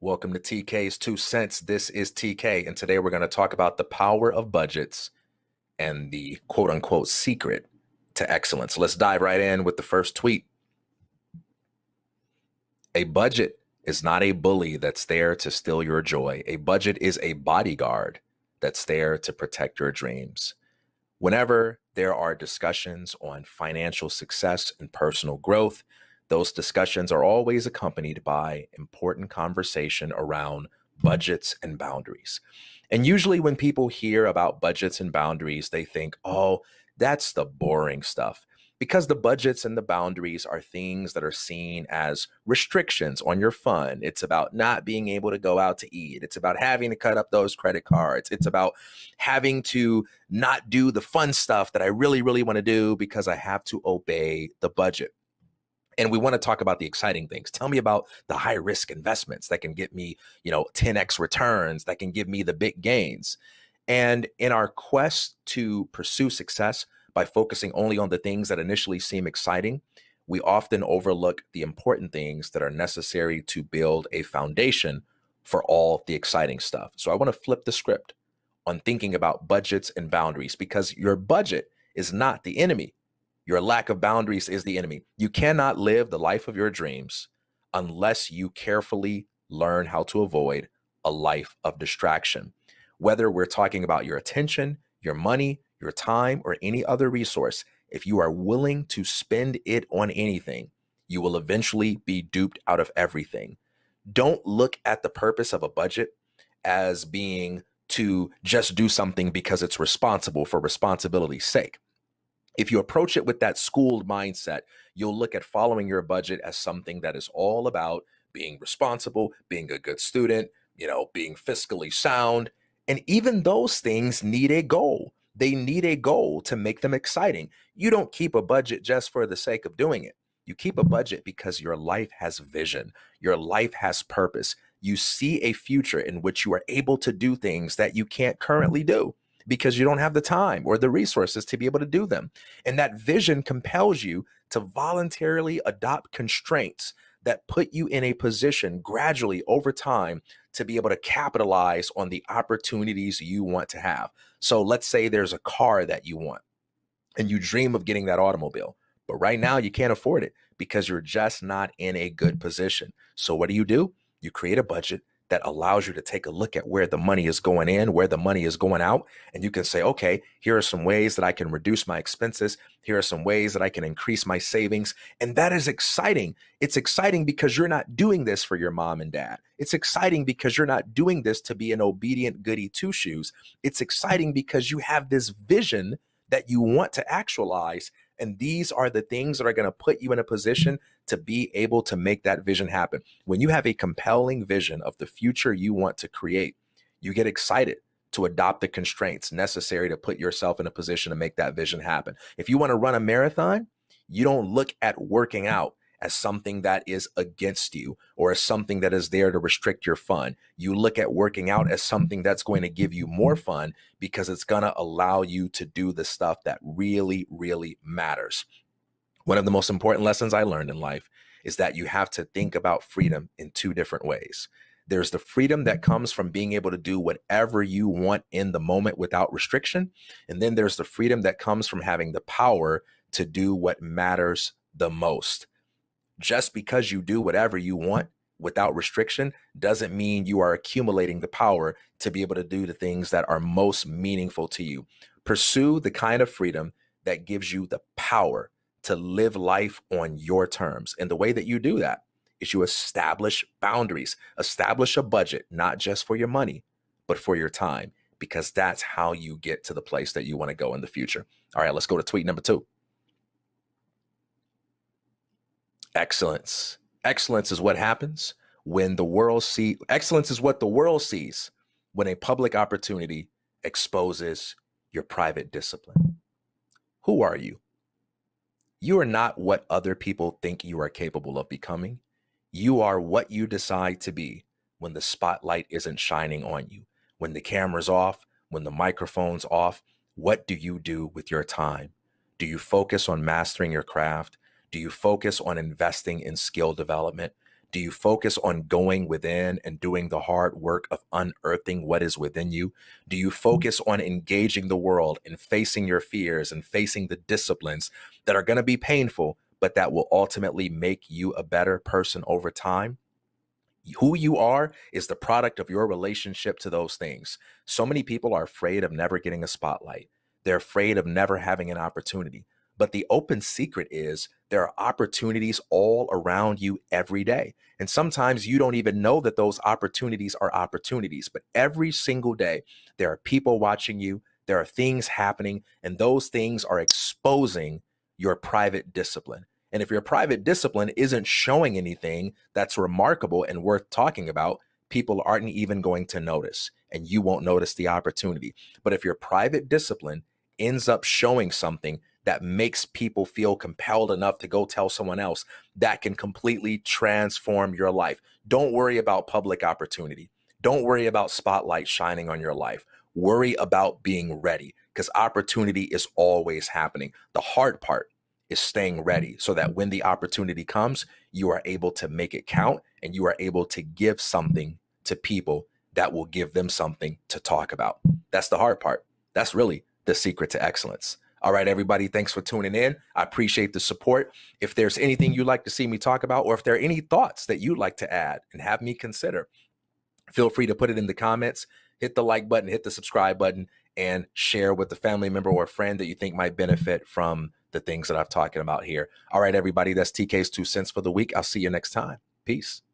Welcome to TK's Two Cents. This is TK, and today we're going to talk about the power of budgets and the quote unquote secret to excellence. Let's dive right in with the first tweet. A budget is not a bully that's there to steal your joy. A budget is a bodyguard that's there to protect your dreams. Whenever there are discussions on financial success and personal growth, those discussions are always accompanied by important conversation around budgets and boundaries. And usually when people hear about budgets and boundaries, they think, oh, that's the boring stuff. Because the budgets and the boundaries are things that are seen as restrictions on your fun. It's about not being able to go out to eat. It's about having to cut up those credit cards. It's about having to not do the fun stuff that I really, really want to do because I have to obey the budget. And we want to talk about the exciting things. Tell me about the high risk investments that can get me, 10x returns, that can give me the big gains. And in our quest to pursue success by focusing only on the things that initially seem exciting, we often overlook the important things that are necessary to build a foundation for all the exciting stuff. So I want to flip the script on thinking about budgets and boundaries, because your budget is not the enemy. Your lack of boundaries is the enemy. You cannot live the life of your dreams unless you carefully learn how to avoid a life of distraction. Whether we're talking about your attention, your money, your time, or any other resource, if you are willing to spend it on anything, you will eventually be duped out of everything. Don't look at the purpose of a budget as being to just do something because it's responsible for responsibility's sake. If you approach it with that schooled mindset, you'll look at following your budget as something that is all about being responsible, being a good student, being fiscally sound. And even those things need a goal. They need a goal to make them exciting. You don't keep a budget just for the sake of doing it. You keep a budget because your life has vision. Your life has purpose. You see a future in which you are able to do things that you can't currently do, because you don't have the time or the resources to be able to do them. And that vision compels you to voluntarily adopt constraints that put you in a position gradually over time to be able to capitalize on the opportunities you want to have. So let's say there's a car that you want and you dream of getting that automobile, but right now you can't afford it because you're just not in a good position. So what do? You create a budget that allows you to take a look at where the money is going in, where the money is going out. And you can say, okay, here are some ways that I can reduce my expenses. Here are some ways that I can increase my savings. And that is exciting. It's exciting because you're not doing this for your mom and dad. It's exciting because you're not doing this to be an obedient goody two shoes. It's exciting because you have this vision that you want to actualize. And these are the things that are going to put you in a position to be able to make that vision happen. When you have a compelling vision of the future you want to create, you get excited to adopt the constraints necessary to put yourself in a position to make that vision happen. If you want to run a marathon, you don't look at working out as something that is against you or as something that is there to restrict your fun. You look at working out as something that's going to give you more fun because it's going to allow you to do the stuff that really, really matters. One of the most important lessons I learned in life is that you have to think about freedom in two different ways. There's the freedom that comes from being able to do whatever you want in the moment without restriction. And then there's the freedom that comes from having the power to do what matters the most. Just because you do whatever you want without restriction doesn't mean you are accumulating the power to be able to do the things that are most meaningful to you. Pursue the kind of freedom that gives you the power to live life on your terms. And the way that you do that is you establish boundaries, establish a budget, not just for your money, but for your time, because that's how you get to the place that you want to go in the future. All right, let's go to tweet number 2. Excellence. Excellence is what happens when excellence is what the world sees when a public opportunity exposes your private discipline. Who are you? You are not what other people think you are capable of becoming. You are what you decide to be when the spotlight isn't shining on you, when the camera's off, when the microphone's off. What do you do with your time? Do you focus on mastering your craft? Do you focus on investing in skill development? Do you focus on going within and doing the hard work of unearthing what is within you? Do you focus on engaging the world and facing your fears and facing the disciplines that are going to be painful, but that will ultimately make you a better person over time? Who you are is the product of your relationship to those things. So many people are afraid of never getting a spotlight. They're afraid of never having an opportunity. But the open secret is there are opportunities all around you every day. And sometimes you don't even know that those opportunities are opportunities. But every single day, there are people watching you, there are things happening, and those things are exposing your private discipline. And if your private discipline isn't showing anything that's remarkable and worth talking about, people aren't even going to notice, and you won't notice the opportunity. But if your private discipline ends up showing something that makes people feel compelled enough to go tell someone else, that can completely transform your life. Don't worry about public opportunity. Don't worry about spotlight shining on your life. Worry about being ready, because opportunity is always happening. The hard part is staying ready so that when the opportunity comes, you are able to make it count and you are able to give something to people that will give them something to talk about. That's the hard part. That's really the secret to excellence. All right, everybody, thanks for tuning in. I appreciate the support. If there's anything you'd like to see me talk about, or if there are any thoughts that you'd like to add and have me consider, feel free to put it in the comments, hit the like button, hit the subscribe button, and share with a family member or a friend that you think might benefit from the things that I'm talking about here. All right, everybody, that's TK's 2 cents for the week. I'll see you next time. Peace.